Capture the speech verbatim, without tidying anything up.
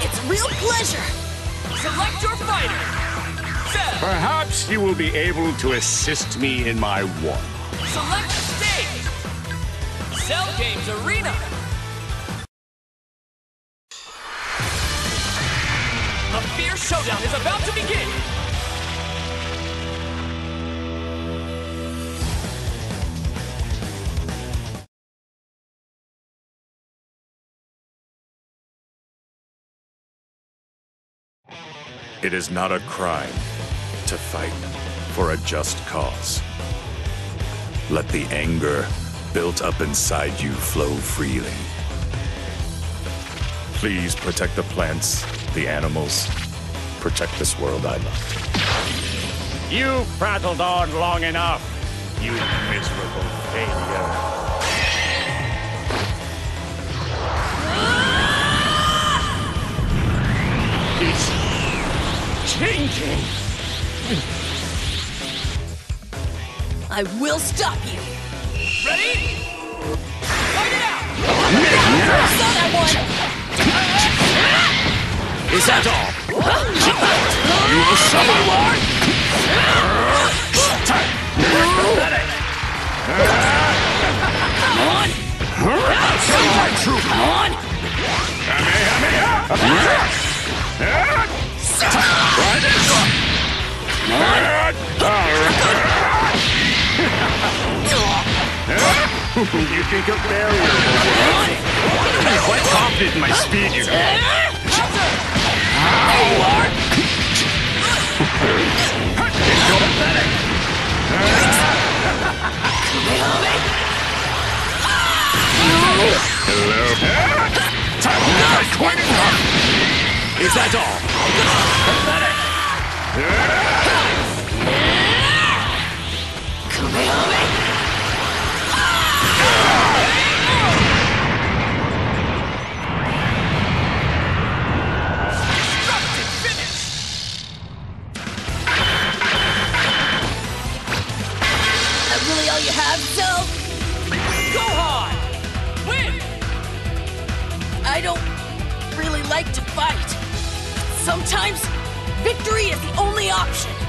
It's a real pleasure. Select your fighter. Cell. Perhaps you will be able to assist me in my war. Select the stage. Cell Games Arena. A fierce showdown is about to begin. It is not a crime to fight for a just cause. Let the anger built up inside you flow freely. Please protect the plants, the animals, protect this world I love. You've prattled on long enough, you miserable failure. It's changing. I will stop you. Ready? Fight it out! I thought I won. Is that all? You will suffer. Pathetic. Come on. Send my troop. Come on. Try this. You think a barrier will work? I'm quite confident in my speed, you know. There you are. It's so pathetic. Hello. Time to quite enough. Is that all? Pathetic. Really all you have, Cell? Gohan! Win! I don't really like to fight. Sometimes, victory is the only option.